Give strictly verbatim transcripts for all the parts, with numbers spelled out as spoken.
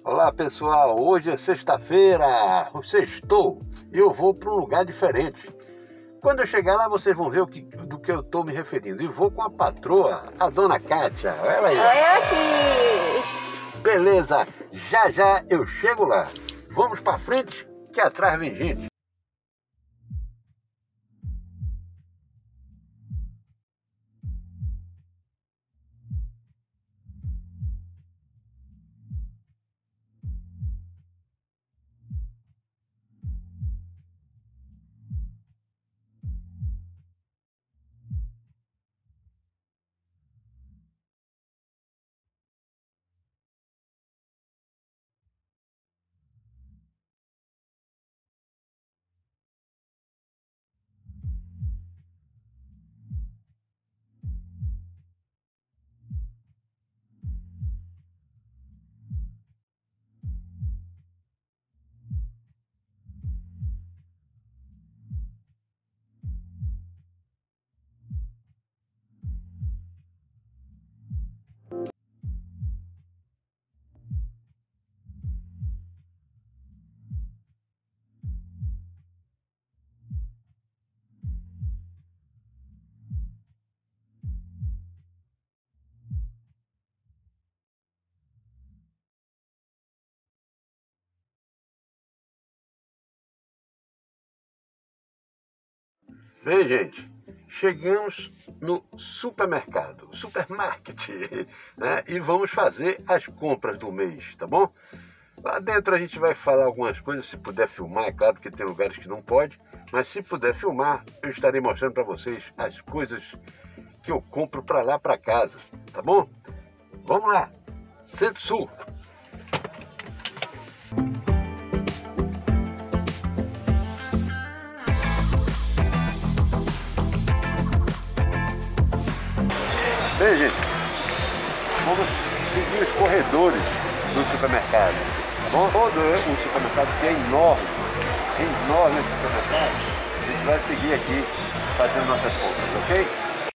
Olá pessoal, hoje é sexta-feira, sextou, e eu vou para um lugar diferente. Quando eu chegar lá vocês vão ver o que, do que eu estou me referindo. E vou com a patroa, a dona Kátia. Olha aí. Olha aqui. Beleza, já já eu chego lá. Vamos para frente que atrás vem gente. Bem, gente, chegamos no supermercado, supermarket, né? E vamos fazer as compras do mês, tá bom? Lá dentro a gente vai falar algumas coisas, se puder filmar, é claro, porque tem lugares que não pode, mas se puder filmar, eu estarei mostrando para vocês as coisas que eu compro para lá, para casa, tá bom? Vamos lá, Centro-Sul. Bem, gente, vamos seguir os corredores do supermercado, tá bom? Todo o supermercado que é enorme, é enorme esse supermercado, a gente vai seguir aqui fazendo nossas compras, ok?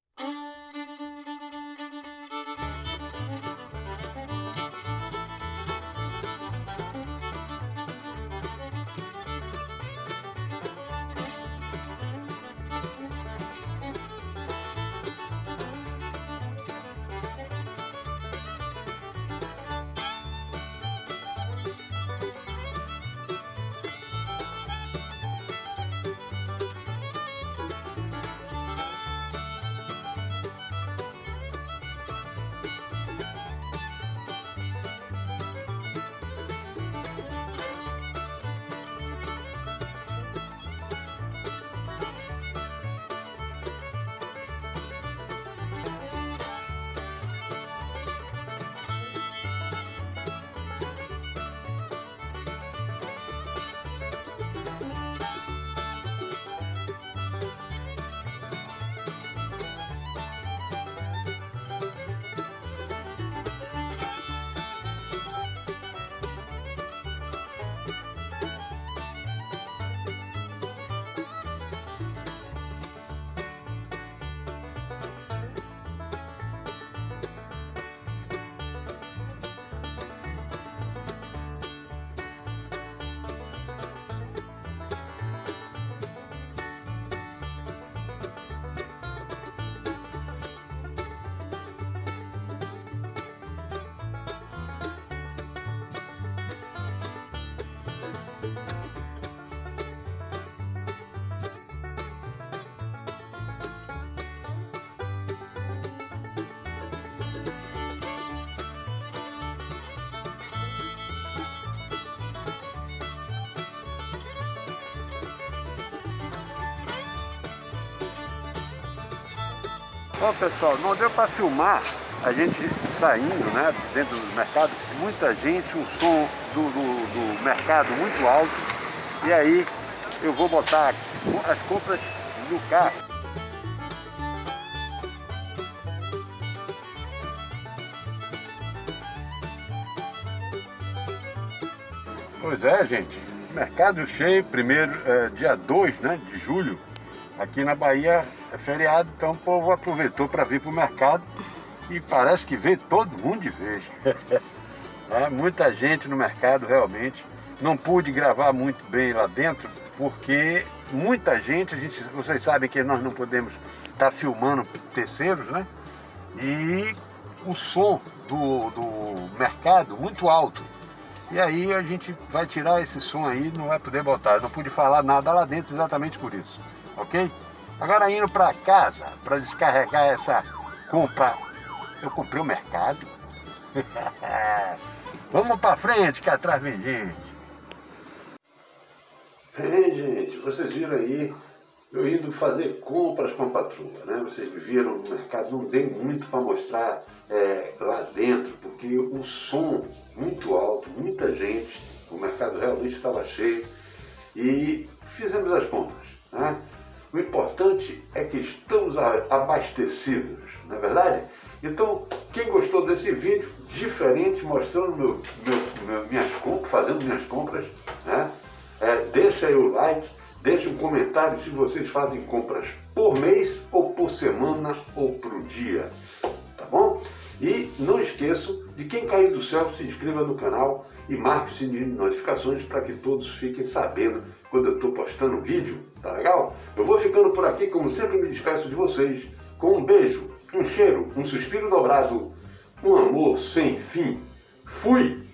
Bom, pessoal, não deu para filmar a gente saindo, né, dentro do mercado, muita gente, um som do, do, do mercado muito alto, e aí eu vou botar as compras no carro. Pois é, gente, mercado cheio, primeiro, é, dia dois, né, de julho, aqui na Bahia é feriado, então o povo aproveitou para vir para o mercado e parece que veio todo mundo de vez. É, muita gente no mercado realmente. Não pude gravar muito bem lá dentro, porque muita gente, a gente, vocês sabem que nós não podemos estar filmando terceiros, né? E o som do, do mercado muito alto. E aí a gente vai tirar esse som aí, não vai poder botar. Eu não pude falar nada lá dentro exatamente por isso, ok? Agora indo para casa, para descarregar essa compra, eu comprei o mercado. Vamos para frente, que atrás vem gente. Bem, gente, vocês viram aí eu indo fazer compras com a patroa, né? Vocês me viram no mercado, não tem muito para mostrar é, lá dentro, porque o som muito alto, muita gente, o mercado realmente estava cheio e fizemos as compras, né? O importante é que estamos abastecidos, não é verdade? Então, quem gostou desse vídeo diferente, mostrando meu, meu, meu, minhas compras, fazendo minhas compras, né? É, deixa aí o like, deixa um comentário se vocês fazem compras por mês, ou por semana, ou por dia, tá bom? E não esqueçam de quem cair do céu, se inscreva no canal e marque o sininho de notificações para que todos fiquem sabendo quando eu estou postando vídeo, tá legal? Eu vou ficando por aqui, como sempre me despeço de vocês, com um beijo, um cheiro, um suspiro dobrado, um amor sem fim. Fui!